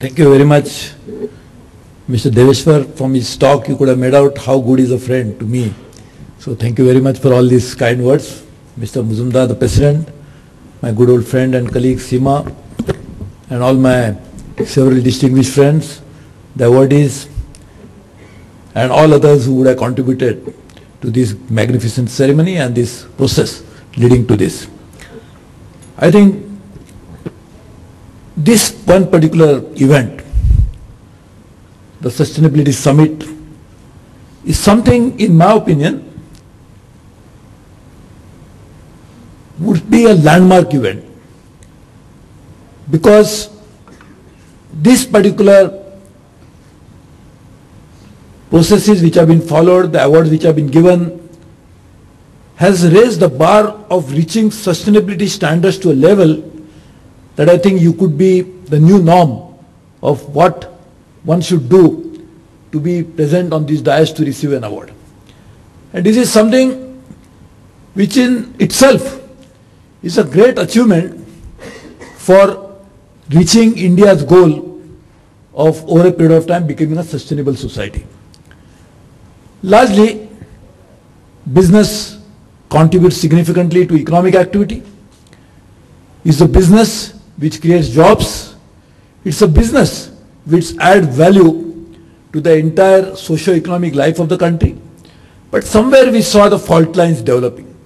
Thank you very much, Mr. Deveshwar. From his talk, you could have made out how good is a friend to me. So thank you very much for all these kind words. Mr. Muzumdar, the President, my good old friend and colleague Seema, and all my several distinguished friends, the awardees, and all others who would have contributed to this magnificent ceremony and this process leading to this. I think this one particular event, the Sustainability Summit, is something, in my opinion, would be a landmark event, because this particular processes which have been followed, the awards which have been given, has raised the bar of reaching sustainability standards to a level that I think you could be the new norm of what one should do to be present on this dais to receive an award. And this is something which in itself is a great achievement for reaching India's goal of over a period of time becoming a sustainable society. Largely, business contributes significantly to economic activity. It's a business which creates jobs. It's a business which adds value to the entire socio-economic life of the country. But somewhere we saw the fault lines developing.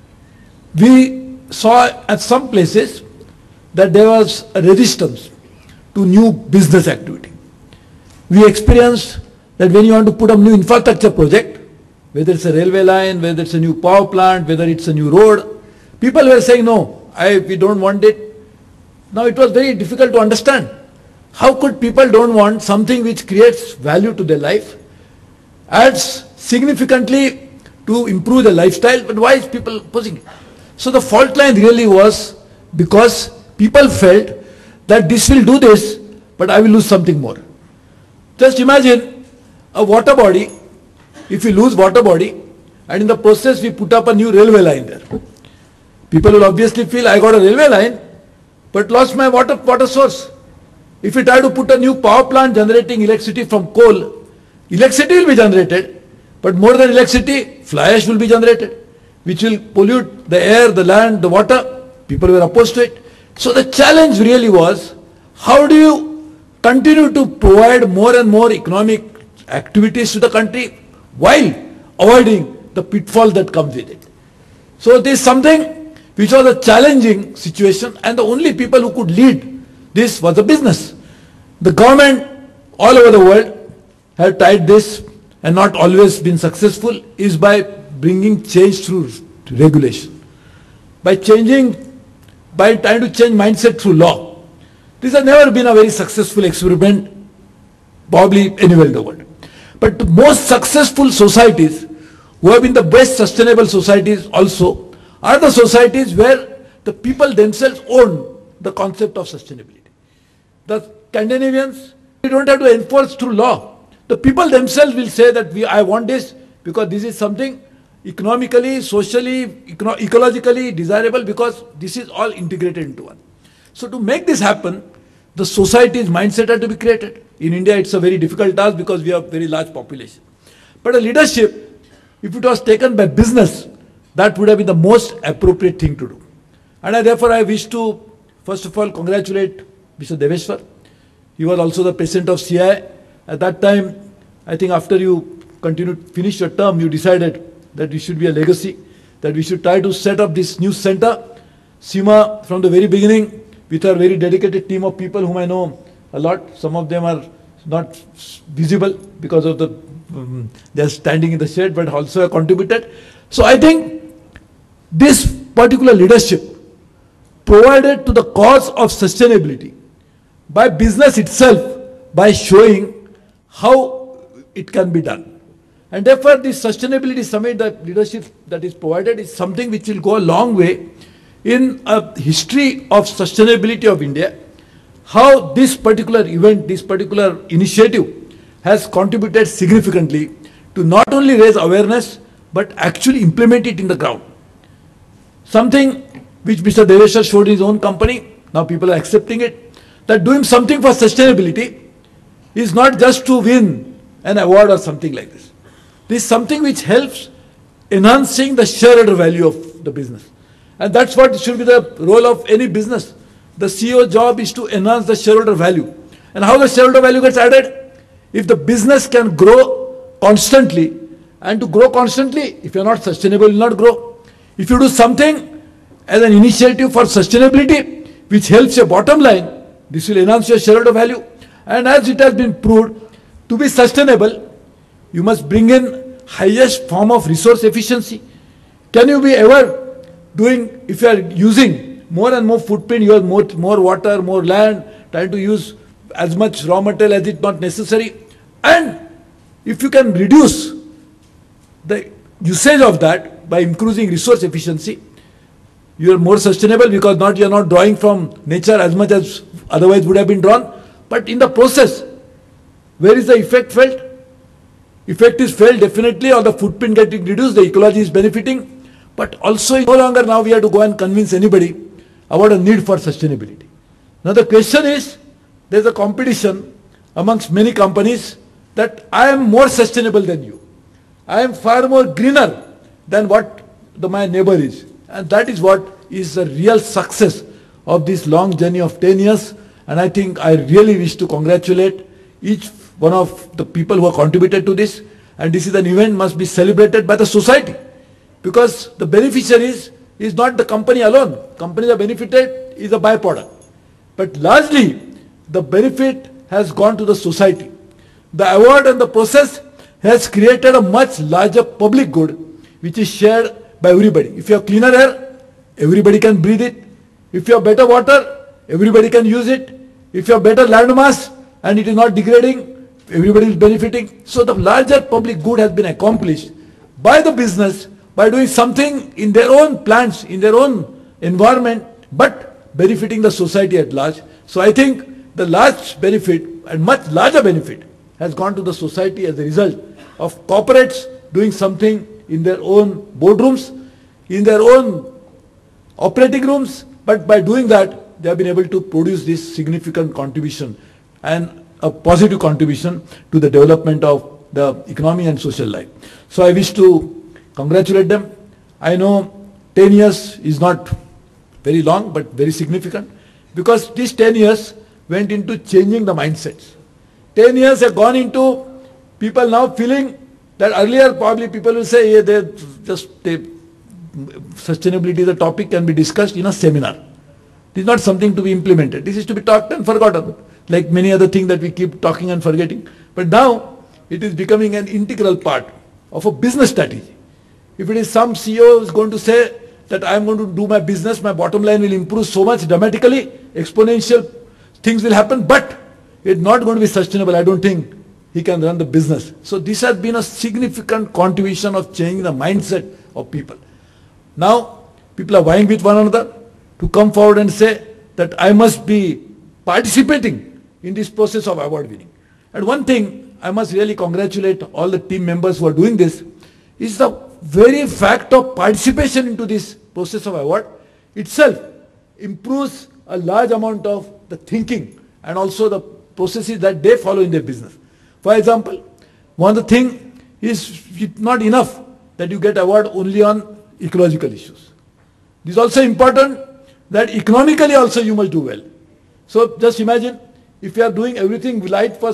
We saw at some places that there was a resistance to new business activity. We experienced that when you want to put up new infrastructure project, whether it's a railway line, whether it's a new power plant, whether it's a new road, people were saying, no, we don't want it. Now it was very difficult to understand. How could people don't want something which creates value to their life, adds significantly to improve their lifestyle, but why is people opposing it? So the fault line really was because people felt that this will do this, but I will lose something more. Just imagine a water body. If we lose water body, and in the process we put up a new railway line there, people will obviously feel, I got a railway line, but lost my water source. If we try to put a new power plant generating electricity from coal, electricity will be generated, but more than electricity, fly ash will be generated, which will pollute the air, the land, the water. People were opposed to it. So the challenge really was, how do you continue to provide more and more economic activities to the country while avoiding the pitfall that comes with it. So this is something which was a challenging situation, and the only people who could lead this was the business. The government all over the world have tried this and not always been successful, is by bringing change through regulation. By trying to change mindset through law. This has never been a very successful experiment, probably anywhere in the world. But the most successful societies, who have been the best sustainable societies also, are the societies where the people themselves own the concept of sustainability. The Scandinavians, we don't have to enforce through law. The people themselves will say that I want this because this is something economically, socially, ecologically desirable, because this is all integrated into one. So to make this happen, the society's mindset had to be created. In India, it's a very difficult task because we have very large population. But a leadership, if it was taken by business, that would have been the most appropriate thing to do. And therefore, I wish to, first of all, congratulate Mr. Deveshwar. He was also the president of CII. At that time, I think after you finished your term, you decided that it should be a legacy, that we should try to set up this new center. Seema, from the very beginning, with her very dedicated team of people whom I know a lot. Some of them are not visible because of they are standing in the shade, but also have contributed. So I think this particular leadership provided to the cause of sustainability by business itself, by showing how it can be done. And therefore, this Sustainability Summit, the leadership that is provided, is something which will go a long way in a history of sustainability of India, how this particular event, this particular initiative has contributed significantly to not only raise awareness, but actually implement it in the ground. Something which Mr. Deveshwar showed in his own company, now people are accepting it. that doing something for sustainability is not just to win an award or something like this. This is something which helps enhancing the shareholder value of the business. And that's what should be the role of any business. The CEO job is to enhance the shareholder value. And how the shareholder value gets added? If the business can grow constantly, and to grow constantly, if you're not sustainable, you will not grow. If you do something as an initiative for sustainability, which helps your bottom line, this will enhance your shareholder value. And as it has been proved, to be sustainable, you must bring in highest form of resource efficiency. Can you be ever doing, if you are using more and more footprint, you have more water, more land, trying to use as much raw material as it's not necessary. And if you can reduce the usage of that by increasing resource efficiency, you are more sustainable, because you are not drawing from nature as much as otherwise would have been drawn. But in the process, where is the effect felt? Effect is felt definitely on the footprint getting reduced, the ecology is benefiting, but also no longer now we have to go and convince anybody about a need for sustainability. Now the question is, there is a competition amongst many companies that I am more sustainable than you. I am far more greener than what my neighbor is. And that is what is the real success of this long journey of 10 years. And I think I really wish to congratulate each one of the people who have contributed to this. And this is an event must be celebrated by the society. Because the beneficiaries is not the company alone. Companies are benefited is a byproduct. But largely, the benefit has gone to the society. The award and the process has created a much larger public good, which is shared by everybody. If you have cleaner air, everybody can breathe it. If you have better water, everybody can use it. If you have better land mass and it is not degrading, everybody is benefiting. So the larger public good has been accomplished by the business, by doing something in their own plants, in their own environment, but benefiting the society at large. So I think the large benefit and much larger benefit has gone to the society as a result of corporates doing something in their own boardrooms, in their own operating rooms, but by doing that, they have been able to produce this significant contribution and a positive contribution to the development of the economy and social life. So I wish to congratulate them. I know 10 years is not very long, but very significant, because these 10 years went into changing the mindsets. 10 years have gone into people now feeling that earlier probably people will say, yeah, sustainability is a topic can be discussed in a seminar. This is not something to be implemented. This is to be talked and forgotten, like many other things that we keep talking and forgetting. But now it is becoming an integral part of a business strategy. If it is some CEO who is going to say that I am going to do my business, my bottom line will improve so much dramatically, exponential things will happen, but it's not going to be sustainable, I don't think he can run the business. So this has been a significant contribution of changing the mindset of people. Now, people are vying with one another to come forward and say that I must be participating in this process of award winning. And one thing I must really congratulate all the team members who are doing this is the very fact of participation into this process of award itself improves a large amount of the thinking and also the processes that they follow in their business. For example, one of the things is it's not enough that you get award only on ecological issues. It is also important that economically also you must do well. So just imagine if you are doing everything right for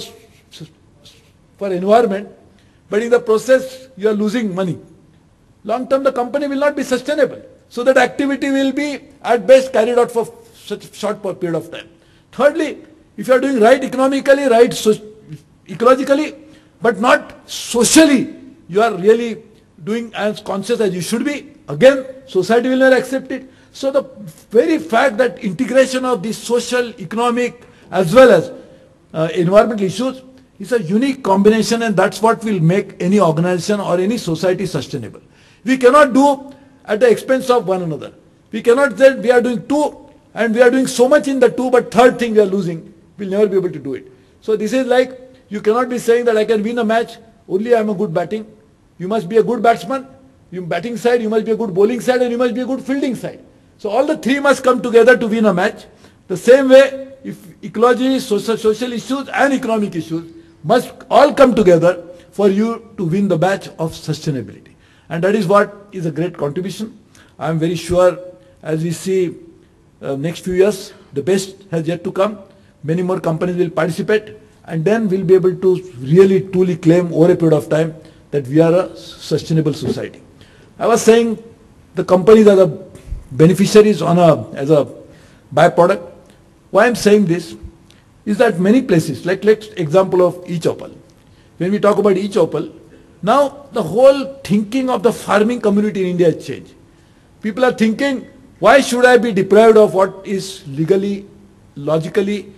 environment, but in the process you are losing money. Long term the company will not be sustainable. So that activity will be at best carried out for such a short period of time. Thirdly, if you are doing right economically, right ecologically, but not socially, you are really doing as conscious as you should be, again, society will not accept it. So the very fact that integration of the social, economic, as well as environmental issues is a unique combination, and that's what will make any organization or any society sustainable. We cannot do at the expense of one another. We cannot say we are doing two and we are doing so much in the two, but third thing we are losing. We'll never be able to do it. So this is like, you cannot be saying that I can win a match, only I am a good batting. You must be a good batsman, you batting side, you must be a good bowling side, and you must be a good fielding side. So all the three must come together to win a match. The same way, if ecology, social issues and economic issues must all come together for you to win the match of sustainability. And that is what is a great contribution. I am very sure as we see next few years, the best has yet to come. Many more companies will participate, and then we'll be able to really truly claim over a period of time that we are a sustainable society. I was saying the companies are the beneficiaries as a byproduct. Why I'm saying this is that many places, like let's example of e-chopal. When we talk about e-chopal, now the whole thinking of the farming community in India has changed. People are thinking, why should I be deprived of what is legally, logically,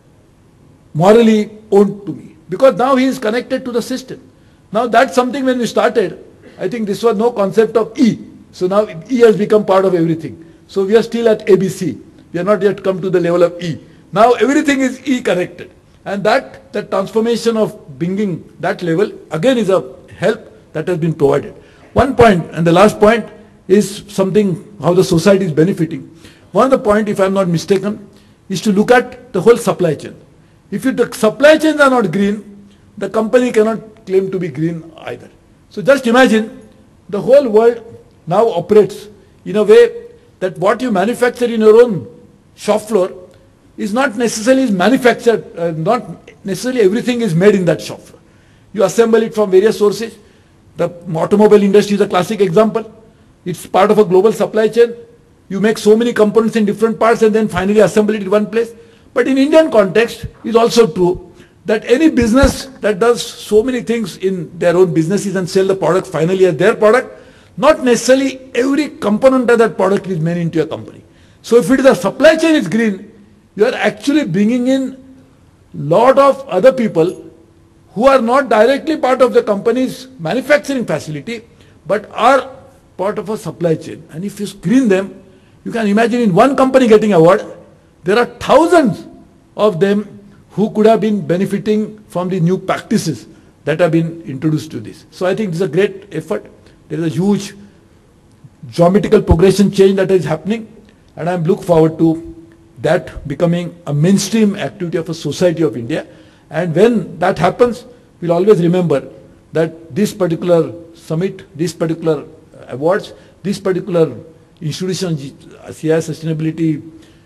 morally owned to me? Because now he is connected to the system. Now that's something when we started, I think this was no concept of E. So now E has become part of everything. So we are still at ABC. We are not yet come to the level of E. Now everything is E connected. And that transformation of bringing that level again is a help that has been provided. One point, and the last point, is something how the society is benefiting. One of the point, if I am not mistaken, is to look at the whole supply chain. If the supply chains are not green, the company cannot claim to be green either. So just imagine the whole world now operates in a way that what you manufacture in your own shop floor is not necessarily manufactured, not necessarily everything is made in that shop floor. You assemble it from various sources. The automobile industry is a classic example. It's part of a global supply chain. You make so many components in different parts and then finally assemble it in one place. But in Indian context, it's also true that any business that does so many things in their own businesses and sell the product finally as their product, not necessarily every component of that product is made into a company. So if it is a supply chain is green, you are actually bringing in lot of other people who are not directly part of the company's manufacturing facility, but are part of a supply chain. And if you screen them, you can imagine in one company getting award, there are thousands of them who could have been benefiting from the new practices that have been introduced to this. So I think this is a great effort. There is a huge geometrical progression change that is happening, and I look forward to that becoming a mainstream activity of a society of India. And when that happens, we'll always remember that this particular summit, this particular awards, this particular institution, CII Sustainability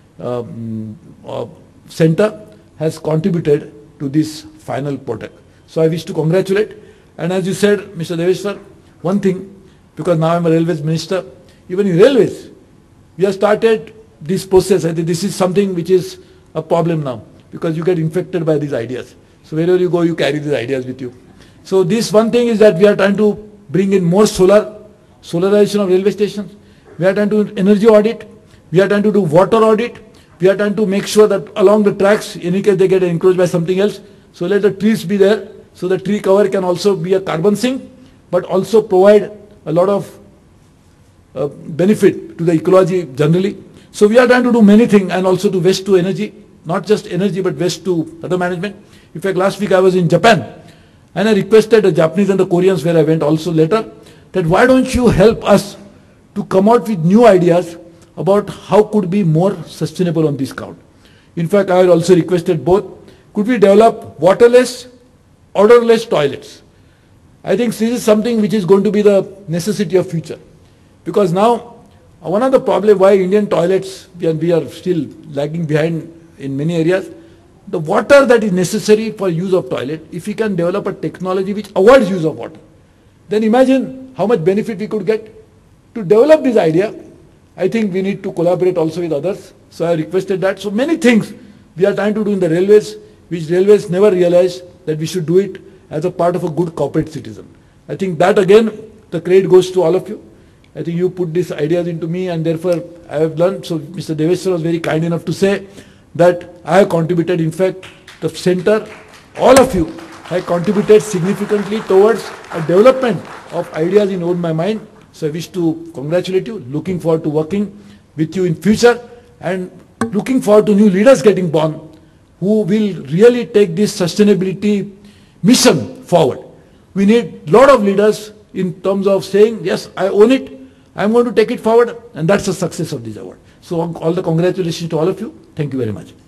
Center, has contributed to this final product. So I wish to congratulate. And as you said, Mr. Deveshwar, one thing, because now I'm a railways minister, even in railways, we have started this process. I think this is something which is a problem now, because you get infected by these ideas. So wherever you go, you carry these ideas with you. So this one thing is that we are trying to bring in more solarization of railway stations. We are trying to do energy audit. We are trying to do water audit. We are trying to make sure that along the tracks, in any case they get encroached by something else, so let the trees be there, so the tree cover can also be a carbon sink, but also provide a lot of benefit to the ecology generally. So we are trying to do many things, and also to waste to energy, not just energy but waste to other management. In fact, last week I was in Japan, and I requested the Japanese and the Koreans, where I went also later, that why don't you help us to come out with new ideas about how could be more sustainable on this count. In fact, I also requested both, could we develop waterless, odorless toilets? I think this is something which is going to be the necessity of future. Because now, one of the problems why Indian toilets, we are still lagging behind in many areas, the water that is necessary for use of toilet, if we can develop a technology which avoids use of water, then imagine how much benefit we could get. To develop this idea, I think we need to collaborate also with others. So I requested that. So many things we are trying to do in the railways, which railways never realized that we should do it as a part of a good corporate citizen. I think that again, the credit goes to all of you. I think you put these ideas into me, and therefore I have learned. So Mr. Deveshwar was very kind enough to say that I have contributed. In fact, the center, all of you have contributed significantly towards a development of ideas in my mind. So I wish to congratulate you, looking forward to working with you in future, and looking forward to new leaders getting born who will really take this sustainability mission forward. We need a lot of leaders in terms of saying, yes, I own it, I'm going to take it forward, and that's the success of this award. So all the congratulations to all of you. Thank you very much.